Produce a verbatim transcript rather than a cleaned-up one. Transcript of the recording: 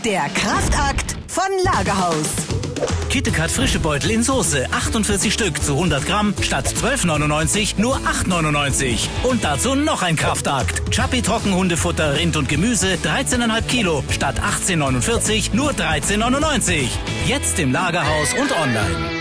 Der Kraftakt von Lagerhaus. KitKat frische Beutel in Soße, achtundvierzig Stück zu hundert Gramm, statt zwölf neunundneunzig nur acht neunundneunzig. Und dazu noch ein Kraftakt. Chappi Trockenhundefutter, Rind und Gemüse, dreizehn Komma fünf Kilo, statt achtzehn neunundvierzig nur dreizehn neunundneunzig. Jetzt im Lagerhaus und online.